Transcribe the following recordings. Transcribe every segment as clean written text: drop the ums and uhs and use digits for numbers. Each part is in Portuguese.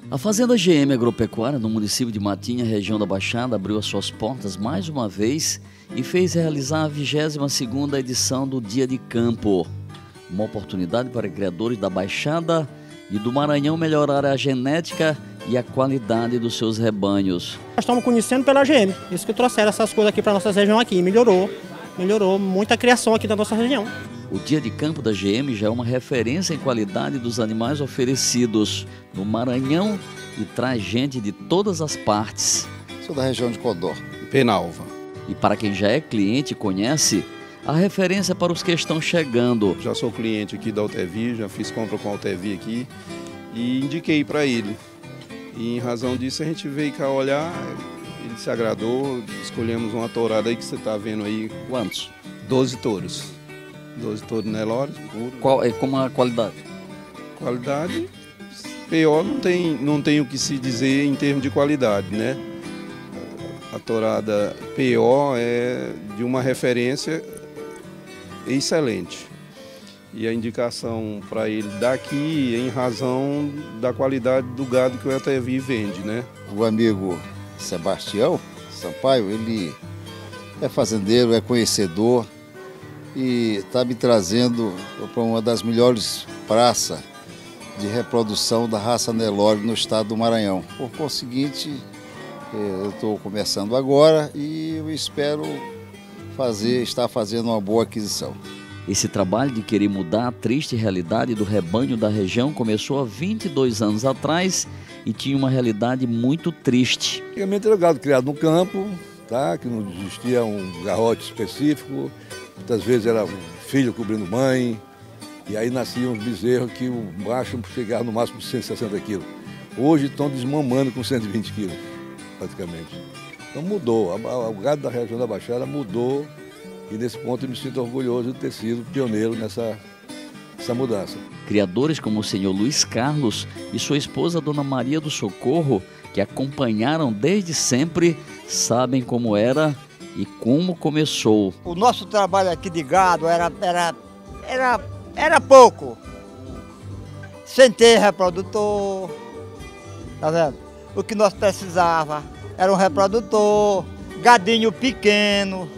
A Fazenda GM Agropecuária, no município de Matinha, região da Baixada, abriu as suas portas mais uma vez e fez realizar a 22ª edição do Dia de Campo. Uma oportunidade para criadores da Baixada e do Maranhão melhorar a genética e a qualidade dos seus rebanhos. Nós estamos conhecendo pela GM, isso que trouxeram essas coisas aqui para a nossa região aqui, melhorou muita a criação aqui da nossa região. O Dia de Campo da GM já é uma referência em qualidade dos animais oferecidos no Maranhão e traz gente de todas as partes. Sou da região de Codó, Penalva. E para quem já é cliente e conhece, a referência para os que estão chegando. Já sou cliente aqui da Altevi, já fiz compra com a Altevi aqui e indiquei para ele. E em razão disso a gente veio cá olhar, ele se agradou, escolhemos uma tourada aí que você está vendo aí. Quantos? 12 touros. 12 touros Nelore. Qual é como a qualidade? Qualidade, pior não tem o que se dizer em termos de qualidade, né? A tourada pior é de uma referência excelente. E a indicação para ele daqui em razão da qualidade do gado que o Altevi vende, né? O amigo Sebastião Sampaio, ele é fazendeiro, é conhecedor e está me trazendo para uma das melhores praças de reprodução da raça Nelore no estado do Maranhão. Por conseguinte, eu estou começando agora e eu espero estar fazendo uma boa aquisição. Esse trabalho de querer mudar a triste realidade do rebanho da região começou há 22 anos atrás e tinha uma realidade muito triste. Antigamente era gado criado no campo, tá? Que não existia um garrote específico, muitas vezes era um filho cobrindo mãe, e aí nasciam uns bezerros que o macho chegava no máximo de 160 quilos. Hoje estão desmamando com 120 quilos, praticamente. Então mudou, o gado da região da Baixada mudou. E nesse ponto eu me sinto orgulhoso de ter sido pioneiro nessa mudança. Criadores como o senhor Luiz Carlos e sua esposa Dona Maria do Socorro, que acompanharam desde sempre, sabem como era e como começou. O nosso trabalho aqui de gado era pouco. Sem ter reprodutor, tá vendo? O que nós precisava era um reprodutor, gadinho pequeno.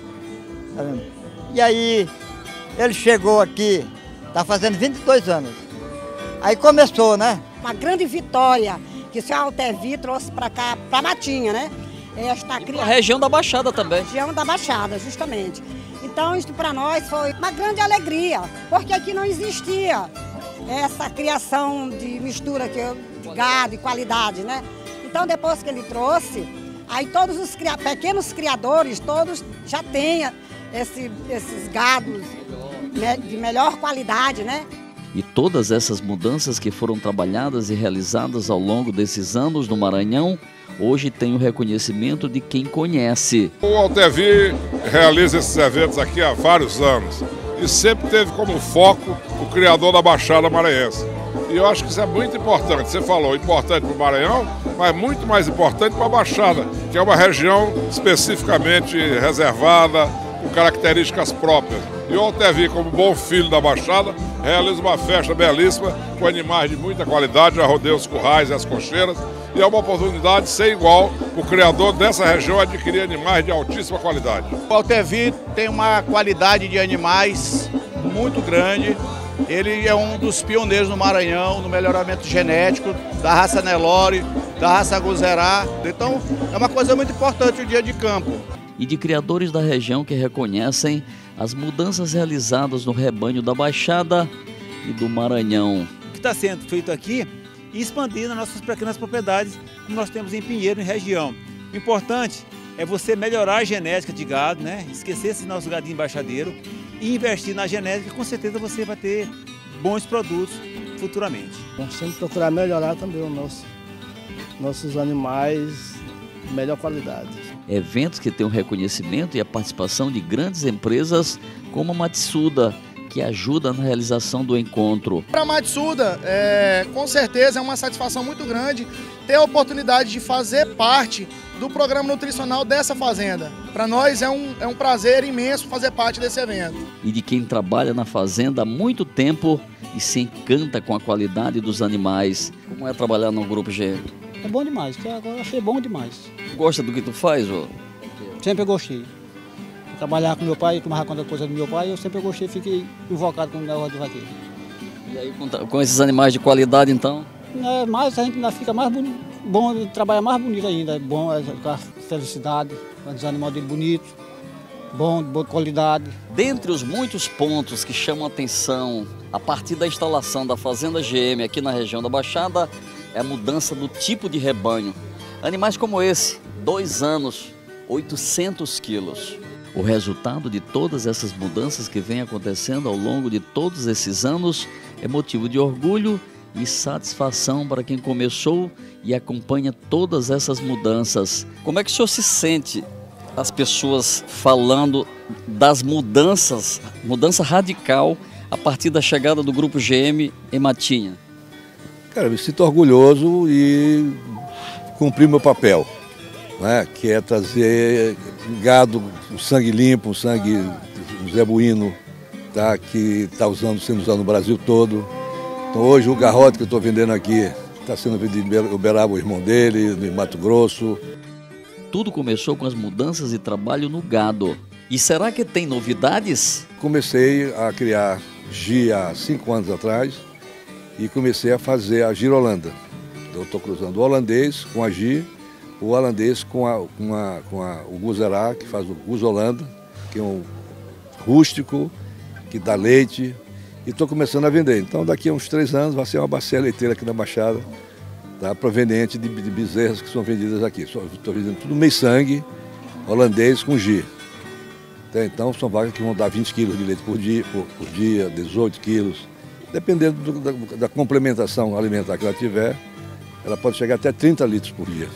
E aí, ele chegou aqui, está fazendo 22 anos. Aí começou, né? Uma grande vitória que o senhor Altevi trouxe para cá, para Matinha, né? Esta a região da Baixada também. Região da Baixada, justamente. Então, isso para nós foi uma grande alegria, porque aqui não existia essa criação de mistura de gado e qualidade, né? Então, depois que ele trouxe, aí todos os pequenos criadores, todos já têm esses gados, né, de melhor qualidade, né? E todas essas mudanças que foram trabalhadas e realizadas ao longo desses anos no Maranhão, hoje tem o reconhecimento de quem conhece. O Altevi realiza esses eventos aqui há vários anos e sempre teve como foco o criador da Baixada Maranhense. E eu acho que isso é muito importante. Você falou, importante para o Maranhão, mas muito mais importante para a Baixada, que é uma região especificamente reservada, com características próprias. E o Altevi, como bom filho da Baixada, realiza uma festa belíssima com animais de muita qualidade, já rodeia os currais e as cocheiras, e é uma oportunidade sem igual o criador dessa região adquirir animais de altíssima qualidade. O Altevi tem uma qualidade de animais muito grande. Ele é um dos pioneiros no Maranhão, no melhoramento genético da raça Nelore, da raça Guzerá. Então, é uma coisa muito importante o dia de campo. E de criadores da região que reconhecem as mudanças realizadas no rebanho da Baixada e do Maranhão. O que está sendo feito aqui e expandir nas nossas pequenas propriedades, como nós temos em Pinheiro, em região. O importante é você melhorar a genética de gado, né? Esquecer esse nosso gadinho baixadeiro e investir na genética, com certeza você vai ter bons produtos futuramente. Nós temos que procurar melhorar também nossos animais de melhor qualidade. Eventos que têm o reconhecimento e a participação de grandes empresas como a Matsuda, que ajuda na realização do encontro. Para a Matsuda, com certeza é uma satisfação muito grande ter a oportunidade de fazer parte do programa nutricional dessa fazenda. Para nós é um prazer imenso fazer parte desse evento. E de quem trabalha na fazenda há muito tempo e se encanta com a qualidade dos animais. Como é trabalhar no Grupo GM? É bom demais, que agora achei bom demais. Gosta do que tu faz, ô? Sempre gostei. Trabalhar com meu pai, tomar conta da coisa do meu pai, eu sempre gostei, fiquei invocado com o negócio de vaqueiro. E aí com esses animais de qualidade, então? Mas a gente ainda fica mais bom, trabalhar mais bonito ainda, é bom, com a felicidade, os animais dele bonitos, bom, de boa qualidade. Dentre os muitos pontos que chamam a atenção a partir da instalação da Fazenda GM aqui na região da Baixada é a mudança do tipo de rebanho. Animais como esse, 2 anos, 800 quilos. O resultado de todas essas mudanças que vem acontecendo ao longo de todos esses anos é motivo de orgulho e satisfação para quem começou e acompanha todas essas mudanças. Como é que o senhor se sente, as pessoas falando das mudanças, mudança radical a partir da chegada do Grupo GM em Matinha? Cara, eu me sinto orgulhoso e cumprir meu papel, né? Que é trazer gado, um sangue limpo, um sangue zebuíno, tá? Que está sendo usado no Brasil todo. Então hoje o garrote que eu estou vendendo aqui está sendo vendido em Uberaba, o irmão dele, no Mato Grosso. Tudo começou com as mudanças de trabalho no gado. E será que tem novidades? Comecei a criar GI há 5 anos atrás e comecei a fazer a girolanda. Eu estou cruzando o holandês com a GI, o holandês com o Guzerá, que faz o Guzolanda, que é um rústico, que dá leite. E estou começando a vender. Então daqui a uns 3 anos vai ser uma bacia leiteira aqui na Baixada, tá? Proveniente de bezerras que são vendidas aqui. Estou vendendo tudo meio sangue, holandês com GI. Então são vacas que vão dar 20 quilos de leite por dia, 18 quilos. Dependendo da complementação alimentar que ela tiver, ela pode chegar até 30 litros por dia.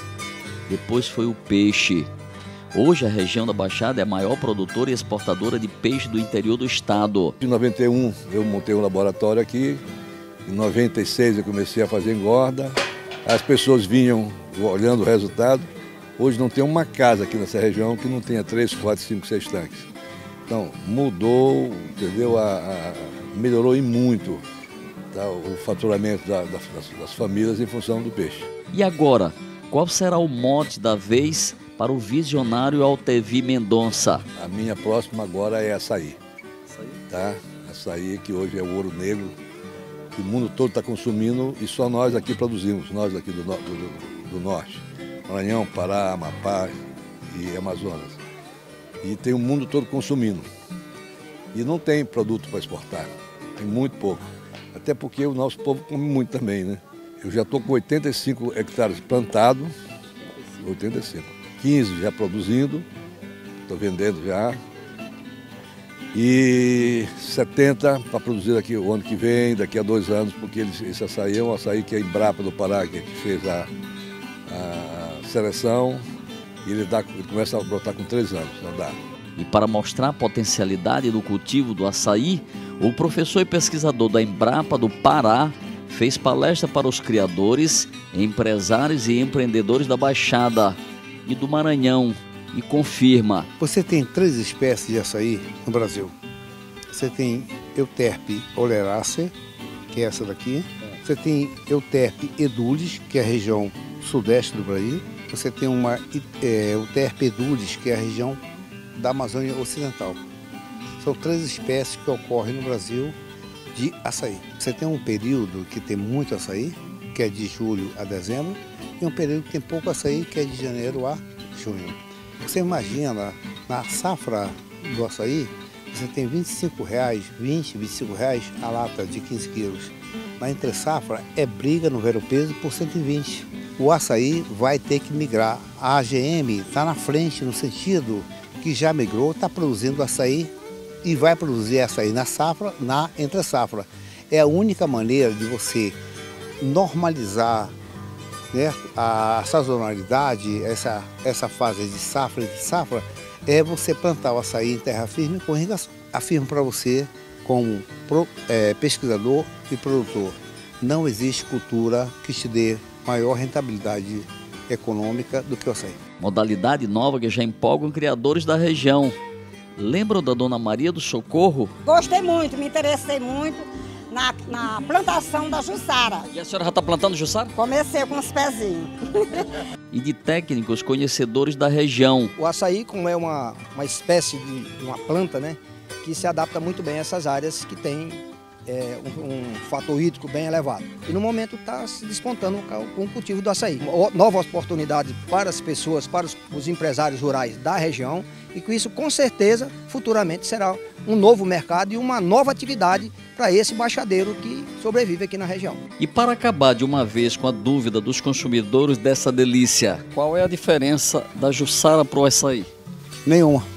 Depois foi o peixe. Hoje a região da Baixada é a maior produtora e exportadora de peixe do interior do estado. Em 91 eu montei um laboratório aqui, em 96 eu comecei a fazer engorda, as pessoas vinham olhando o resultado. Hoje não tem uma casa aqui nessa região que não tenha 3, 4, 5, 6 tanques. Então mudou, entendeu? Melhorou e muito, tá? O faturamento das famílias em função do peixe. E agora, qual será o mote da vez para o visionário Altevi Mendonça? A minha próxima agora é açaí. Tá? Açaí que hoje é o ouro negro, que o mundo todo está consumindo e só nós aqui produzimos, nós aqui do norte. Maranhão, Pará, Amapá e Amazonas. E tem o mundo todo consumindo. E não tem produto para exportar, tem muito pouco. Até porque o nosso povo come muito também, né? Eu já estou com 85 hectares plantados, 85. 15 já produzindo, estou vendendo já. E 70 para produzir daqui o ano que vem, daqui a 2 anos, porque esse açaí é um açaí que a Embrapa do Pará que fez a seleção e ele começa a brotar com 3 anos, não dá. E para mostrar a potencialidade do cultivo do açaí, o professor e pesquisador da Embrapa do Pará fez palestra para os criadores, empresários e empreendedores da Baixada e do Maranhão e confirma. Você tem 3 espécies de açaí no Brasil. Você tem Euterpe oleracea, que é essa daqui. Você tem Euterpe edulis, que é a região sudeste do Brasil. Você tem uma Euterpe edulis, que é a região da Amazônia Ocidental. São 3 espécies que ocorrem no Brasil de açaí. Você tem um período que tem muito açaí, que é de julho a dezembro, e um período que tem pouco açaí, que é de janeiro a junho. Você imagina, na safra do açaí, você tem R$25, 20, R$25 a lata de 15 quilos. Na entre safra é briga no Vero-Peso por 120. O açaí vai ter que migrar. A AGM está na frente no sentido que já migrou, está produzindo açaí e vai produzir açaí na safra, na entre safra. É a única maneira de você normalizar, né, a sazonalidade, essa fase de safra, é você plantar o açaí em terra firme com irrigação. Afirmo para você, como pesquisador e produtor, não existe cultura que te dê maior rentabilidade econômica do que o açaí. Modalidade nova que já empolga os criadores da região. Lembram da Dona Maria do Socorro? Gostei muito, me interessei muito. na plantação da jussara. E a senhora já está plantando jussara? Comecei com os pezinhos. E de técnicos conhecedores da região. O açaí, como é uma espécie de uma planta, né, que se adapta muito bem a essas áreas que tem um fator hídrico bem elevado. E no momento está se despontando com o cultivo do açaí. Nova oportunidade para as pessoas, para os empresários rurais da região, e com isso, com certeza, futuramente será um novo mercado e uma nova atividade para esse baixadeiro que sobrevive aqui na região. E para acabar de uma vez com a dúvida dos consumidores dessa delícia, qual é a diferença da jussara para o açaí? Nenhuma.